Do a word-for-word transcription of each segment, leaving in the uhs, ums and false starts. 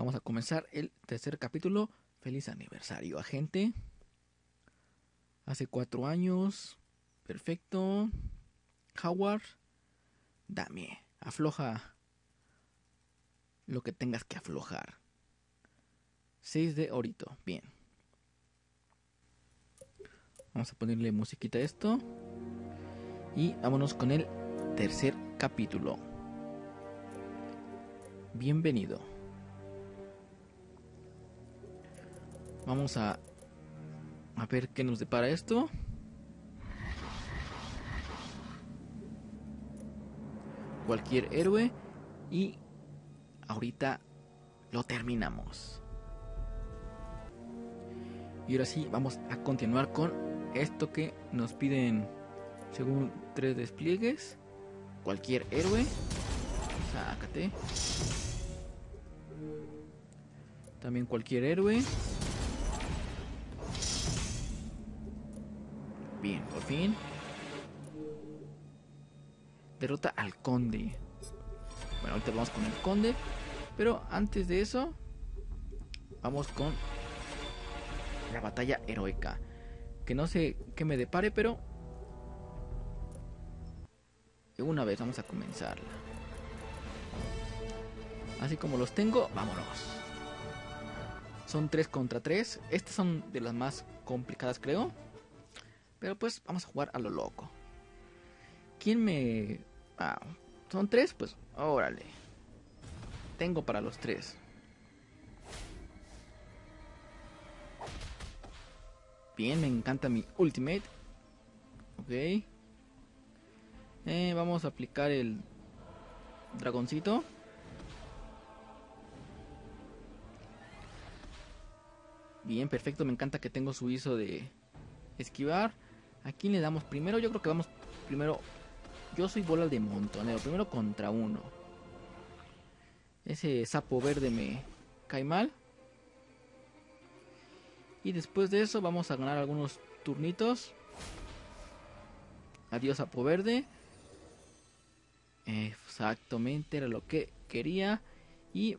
Vamos a comenzar el tercer capítulo. Feliz aniversario, agente. Hace cuatro años. Perfecto. Howard. Dame. Afloja lo que tengas que aflojar. seis de orito. Bien. Vamos a ponerle musiquita a esto. Y vámonos con el tercer capítulo. Bienvenido. Vamos a, a ver qué nos depara esto. Cualquier héroe. Y ahorita lo terminamos. Y ahora sí, vamos a continuar con esto que nos piden según tres despliegues. Cualquier héroe. Sácate. También cualquier héroe. Bien, por fin. Derrota al conde. Bueno, ahorita vamos con el conde. Pero antes de eso, vamos con la batalla heroica. Que no sé qué me depare, pero de una vez vamos a comenzarla. Así como los tengo, vámonos. Son tres contra tres. Estas son de las más complicadas, creo. Pero pues vamos a jugar a lo loco. ¿Quién me...? Ah, son tres, pues órale. Tengo para los tres. Bien, me encanta mi ultimate. Ok. Eh, vamos a aplicar el dragoncito. Bien, perfecto. Me encanta que tengo su I S O de esquivar. ¿A quién le damos primero? Yo creo que vamos primero. Yo soy bola de montonero. Primero contra uno. Ese sapo verde me cae mal. Y después de eso vamos a ganar algunos turnitos. Adiós, sapo verde. Exactamente, era lo que quería. Y...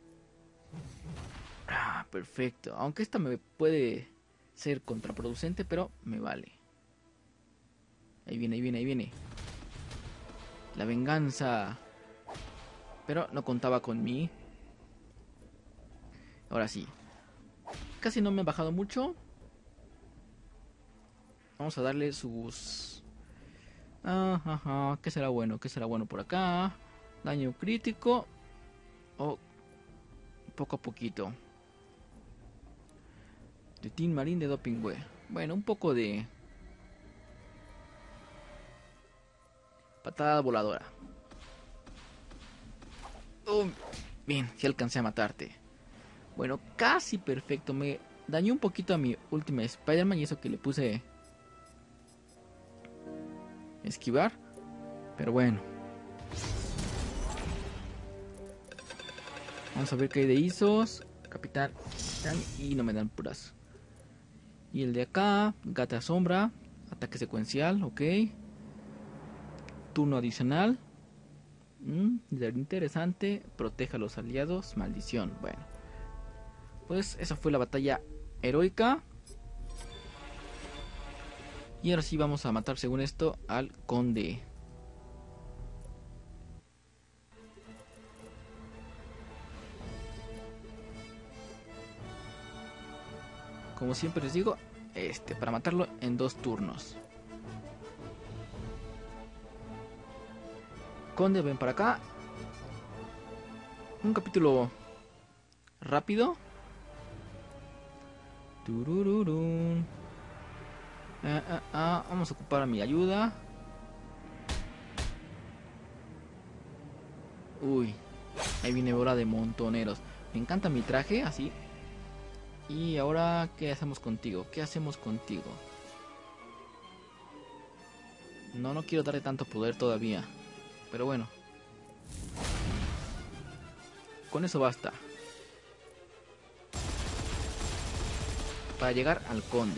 ah, perfecto. Aunque esta me puede ser contraproducente, pero me vale. Ahí viene, ahí viene, ahí viene. La venganza. Pero no contaba con mí. Ahora sí. Casi no me ha bajado mucho. Vamos a darle sus... ah, ajá, ¿qué será bueno? ¿Qué será bueno por acá? Daño crítico. O poco a poquito. De Team Marine de Doping Way. Bueno, un poco de... patada voladora. Oh, bien, si alcancé a matarte. Bueno, casi perfecto. Me dañó un poquito a mi última Spider-Man y eso que le puse esquivar. Pero bueno. Vamos a ver qué hay de I S Os. Capitán. Y no me dan puras. Y el de acá. Gata sombra. Ataque secuencial. Ok. Turno adicional. Mm, interesante. Proteja a los aliados. Maldición. Bueno. Pues esa fue la batalla heroica. Y ahora sí vamos a matar, según esto, al conde. Como siempre les digo, este, para matarlo en dos turnos. Conde, ven para acá. Un capítulo rápido. Turururun. Ah, ah, ah, vamos a ocupar a mi ayuda. Uy, ahí viene bola de montoneros. Me encanta mi traje, así. Y ahora, ¿qué hacemos contigo? ¿Qué hacemos contigo? No, no quiero darle tanto poder todavía. Pero bueno. Con eso basta. Para llegar al conde.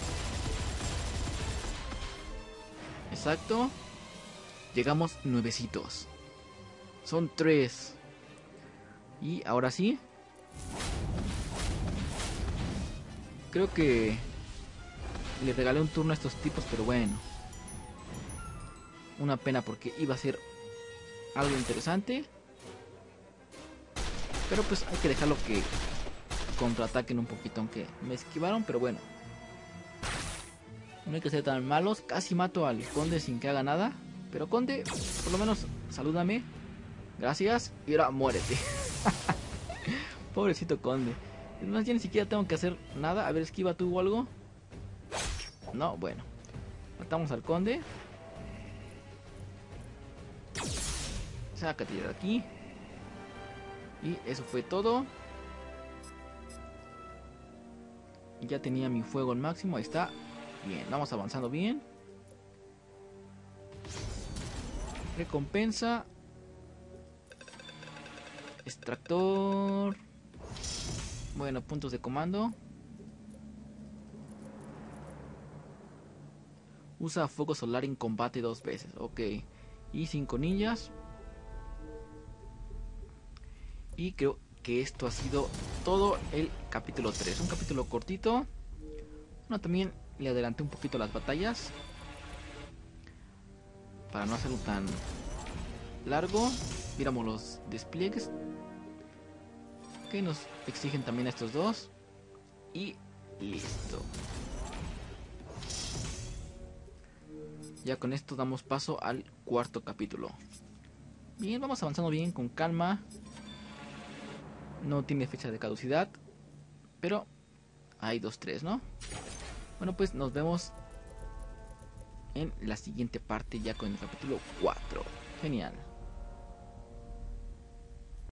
Exacto. Llegamos nuevecitos. Son tres. Y ahora sí. Creo que le regalé un turno a estos tipos, pero bueno. Una pena porque iba a ser algo interesante. Pero pues hay que dejarlo que contraataquen un poquito, aunque me esquivaron, pero bueno. No hay que ser tan malos. Casi mato al conde sin que haga nada. Pero conde, por lo menos salúdame. Gracias. Y ahora muérete. Pobrecito conde. Es más, ya ni siquiera tengo que hacer nada. A ver, esquiva tú o algo. No, bueno. Matamos al conde. Sácate de aquí. Y eso fue todo. Ya tenía mi fuego al máximo. Ahí está. Bien, vamos avanzando bien. Recompensa. Extractor. Bueno, puntos de comando. Usa fuego solar en combate dos veces. Ok. Y cinco ninjas. Y creo que esto ha sido todo el capítulo tres. Un capítulo cortito. Bueno, también le adelanté un poquito las batallas para no hacerlo tan largo. Miramos los despliegues que nos exigen también estos dos. Y listo. Ya con esto damos paso al cuarto capítulo. Bien, vamos avanzando bien, con calma. No tiene fecha de caducidad, pero hay dos, tres, ¿no? Bueno, pues nos vemos en la siguiente parte ya con el capítulo cuatro. Genial.